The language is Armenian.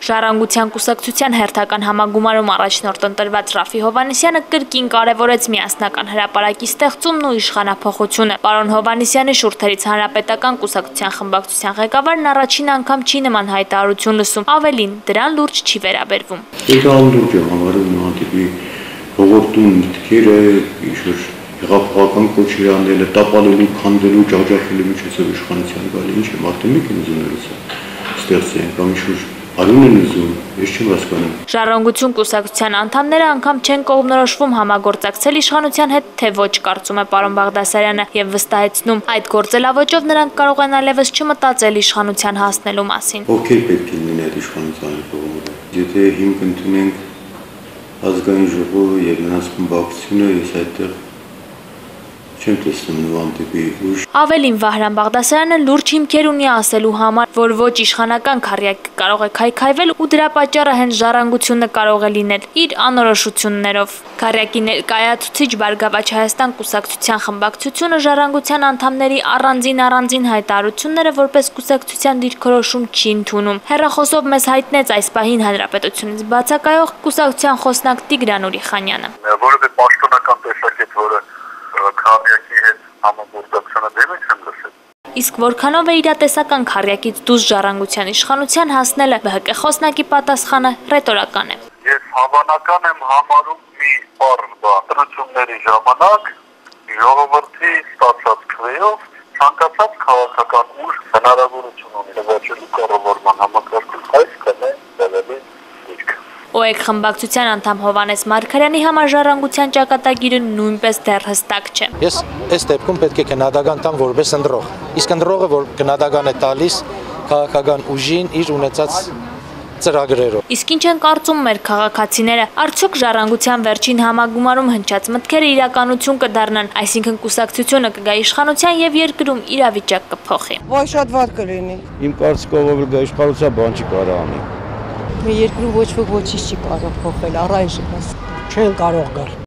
Ժառանգության կուսակցության հերթական համագումարում առաջնորդ ընտրված Ռաֆի Հովհաննիսյանը կրկին կարևորեց միասնական հրապարակի ստեղծումն ու իշխանափոխությունը։ Պարոն Հովհաննիսյանի շուրթերից հանրապետական կուսակցության խմբակցության ղեկավարն առաջին անգամ չի նման հայտարարություն լսում, ավելին դրան լուրջ չի վերաբերվում։ Լուրջ է համարում նմանատիպի հողորդուն մտքերը, ինչ-որ հեղափոխական կոչեր անելը, տապալելու, քանդելու, ջախջախելու միջոցով իշխանության գալը, ինչ է, մարդը մի կին ուզում լսել, ստեղծեն, կամ ինչ-որ արուն են ուզում, ես չեմ հասկանում։ Ժառանգություն կուսակցության անդամները անգամ չեն կողմնորոշվում համագործակցել իշխանության հետ, թե ոչ, կարծում է պարոն Բաղդասարյանը եւ վստահեցնում, այդ գործելավոճով նրանք կարող են այլևս չմտածել իշխանության հասնելու մասին։ Ովքեր պետք է լինեն այդ իշխանության կողմերը։ Եթե հիմք ընդունենք ազգային ժողովը եւ նրանց խմբակցությունը, ես այդտեղ չեմ տեսնում նման տիպի ուժ։ Ավելին Վահրամ Բաղդասարյանը լուրջ հիմքեր ունի ասելու համար, որ ոչ իշխանական քառյակ կարող է քայքայվել ու դրա պատճառը հենց ժառանգությունը կարող է լինել իր անորոշություններով։ Քառյակի ներկայացուցիչ Բարգավաճ Հայաստան կուսակցության խմբակցությունը ժառանգության անդամների առանձին հայտարարությունները որպես կուսակցության դիրքորոշում չի ընդունում։ Հեռախոսով մեզ հայտնեց այս պահին հանրապետությունից բացակայող կուսակցության խոսնակ Տիգրան Ուրիխանյանը։ Որևէ պաշտոնական տեսակետ, որը քառյակի հետ համագործակցությունը դեմ եմ լսել։ Իսկ որքանով է իրատեսական քառյակից դուրս ժառանգության իշխանության հասնելը, ԲՀԿ խոսնակի պատասխանը ռետորական է։ Ես հավանական եմ համարում մի բառ ընտրությունների ժամանակ ժողովրդի ստացած քվեով ցանկացած քաղաքական ուժ հնարավորություն ունի նվաճելու կառավարման համակարգում այս կամ դեպի ՕԵԿ խմբակցության անդամ Հովհաննես Մարգարյանի համար ժառանգության ճակատագիրը նույնպես դեռ հստակ չէ։ Ես այս դեպքում պետք է քննադատական տամ որպես ընտրող։ Իսկ ընտրողը, որ քննադատական է տալիս քաղաքական ուժին իր ունեցած ծրագրերով։ Իսկ ինչ են կարծում մեր քաղաքացիները, արդյոք ժառանգության վերջին համագումարում հնչած մտքերը իրականություն կդառնան, այսինքն կուսակցությունը կգա իշխանության եւ երկրում իրավիճակ կփոխի։ Ոայ շատ վատ կլինի։ Իմ կարծիքով ով գա իշխանության բան չի կարող անի։ Մեր երկրում ոչ ոք ոչինչ չի կարող փոխել, առայժմ չեն կարող գալ։